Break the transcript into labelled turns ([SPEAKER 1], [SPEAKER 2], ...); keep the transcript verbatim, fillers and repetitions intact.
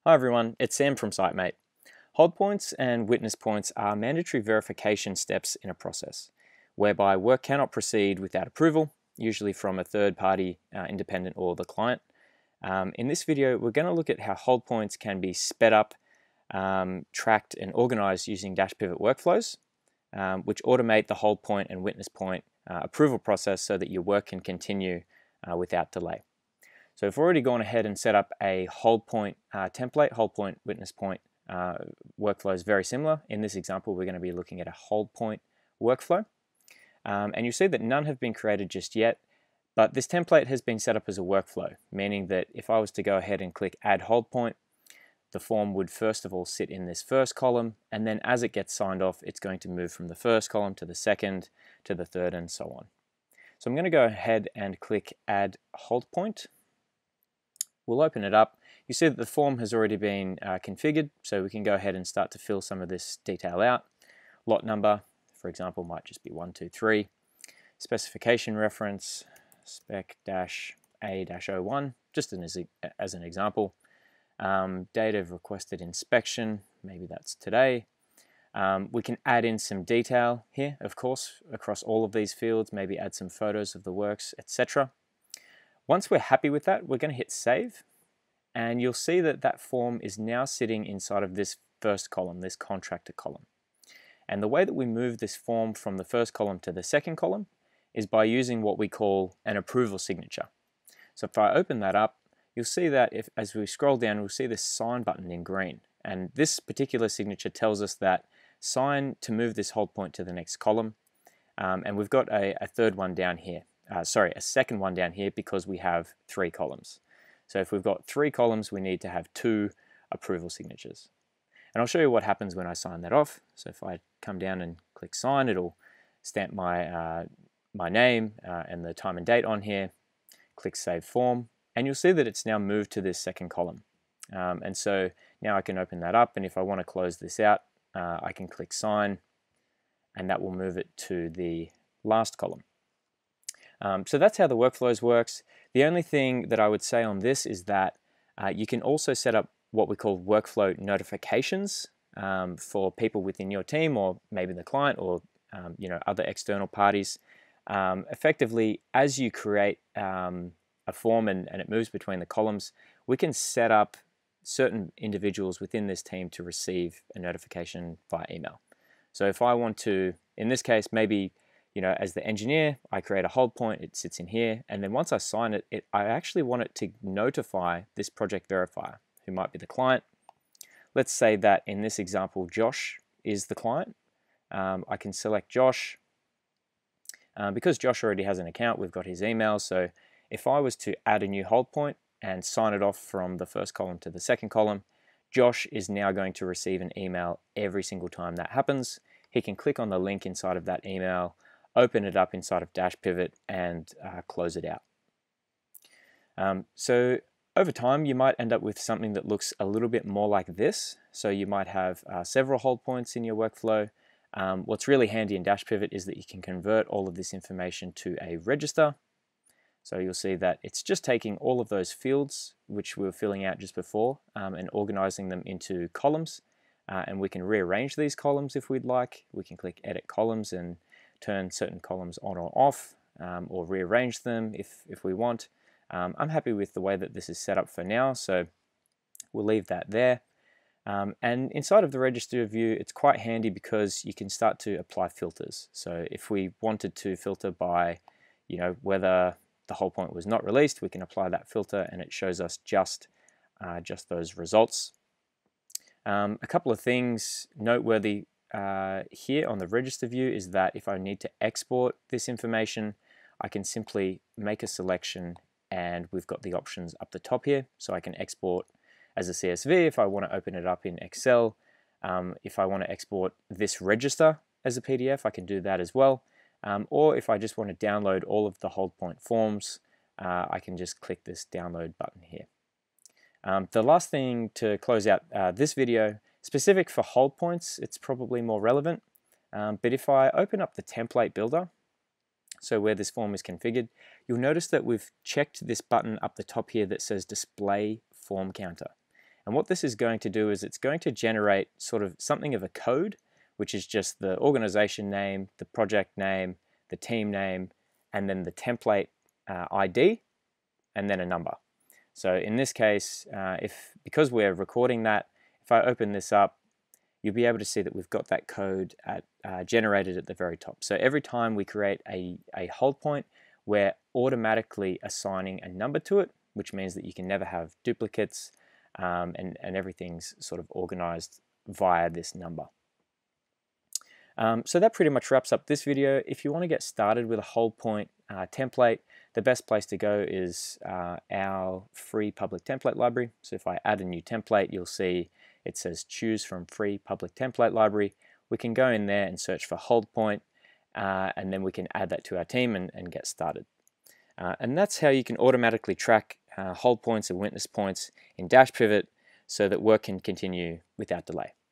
[SPEAKER 1] Hi everyone, it's Sam from Sitemate. Hold points and witness points are mandatory verification steps in a process, whereby work cannot proceed without approval, usually from a third party, uh, independent or the client. Um, in this video, we're going to look at how hold points can be sped up, um, tracked and organized using Dashpivot workflows, um, which automate the hold point and witness point uh, approval process so that your work can continue uh, without delay. So we've already gone ahead and set up a hold point uh, template. Hold point, witness point uh, workflow is very similar. In this example, we're going to be looking at a hold point workflow. Um, and you see that none have been created just yet, but this template has been set up as a workflow, meaning that if I was to go ahead and click add hold point, the form would first of all sit in this first column, and then as it gets signed off, it's going to move from the first column to the second, to the third, and so on. So I'm going to go ahead and click add hold point. We'll open it up. You see that the form has already been uh, configured, so we can go ahead and start to fill some of this detail out. Lot number, for example, might just be one two three. Specification reference, spec dash A dash oh one, just an, as an example. Um, date of requested inspection, maybe that's today. Um, we can add in some detail here, of course, across all of these fields, maybe add some photos of the works, et cetera. Once we're happy with that, we're going to hit save, and you'll see that that form is now sitting inside of this first column, this contractor column. And the way that we move this form from the first column to the second column is by using what we call an approval signature. So if I open that up, you'll see that if, as we scroll down, we'll see this sign button in green. And this particular signature tells us that sign to move this hold point to the next column. Um, and we've got a, a third one down here. Uh, sorry, a second one down here because we have three columns. So if we've got three columns, we need to have two approval signatures. And I'll show you what happens when I sign that off. So if I come down and click sign, it'll stamp my, uh, my name uh, and the time and date on here. Click save form, and you'll see that it's now moved to this second column. Um, and so now I can open that up, and if I want to close this out, uh, I can click sign, and that will move it to the last column. Um, so that's how the workflows works. The only thing that I would say on this is that uh, you can also set up what we call workflow notifications um, for people within your team, or maybe the client, or um, you know, other external parties. Um, effectively, as you create um, a form and, and it moves between the columns, we can set up certain individuals within this team to receive a notification via email. So if I want to, in this case, maybe you know, as the engineer, I create a hold point, it sits in here, and then once I sign it, it, I actually want it to notify this project verifier, who might be the client. Let's say that in this example, Josh is the client. Um, I can select Josh. Um, because Josh already has an account, we've got his email, so if I was to add a new hold point and sign it off from the first column to the second column, Josh is now going to receive an email every single time that happens. He can click on the link inside of that email, open it up inside of Dashpivot, and uh, close it out. Um, so over time, you might end up with something that looks a little bit more like this. So you might have uh, several hold points in your workflow. Um, what's really handy in Dashpivot is that you can convert all of this information to a register. So you'll see that it's just taking all of those fields, which we were filling out just before, um, and organizing them into columns. Uh, and we can rearrange these columns if we'd like. We can click edit columns and turn certain columns on or off, um, or rearrange them if, if we want. Um, I'm happy with the way that this is set up for now, so we'll leave that there. Um, and inside of the register view, it's quite handy because you can start to apply filters. So if we wanted to filter by, you know, whether the hold point was not released, we can apply that filter and it shows us just, uh, just those results. Um, a couple of things noteworthy uh, here on the register view is that if I need to export this information, I can simply make a selection, and we've got the options up the top here. So I can export as a C S V if I want to open it up in Excel. Um, if I want to export this register as a P D F, I can do that as well. Um, or if I just want to download all of the hold point forms, uh, I can just click this download button here. Um, the last thing to close out uh, this video, specific for hold points, it's probably more relevant. Um, but if I open up the template builder, so where this form is configured, you'll notice that we've checked this button up the top here that says display form counter. And what this is going to do is it's going to generate sort of something of a code, which is just the organization name, the project name, the team name, and then the template uh, I D, and then a number. So in this case, uh, if because we're recording that, if I open this up, you'll be able to see that we've got that code at, uh, generated at the very top. So every time we create a, a hold point, we're automatically assigning a number to it, which means that you can never have duplicates, um, and, and everything's sort of organized via this number. Um, so that pretty much wraps up this video. If you want to get started with a hold point uh, template, the best place to go is uh, our free public template library. So if I add a new template, you'll see it says choose from free public template library. We can go in there and search for hold point, uh, and then we can add that to our team and, and get started. Uh, and that's how you can automatically track uh, hold points and witness points in Dashpivot so that work can continue without delay.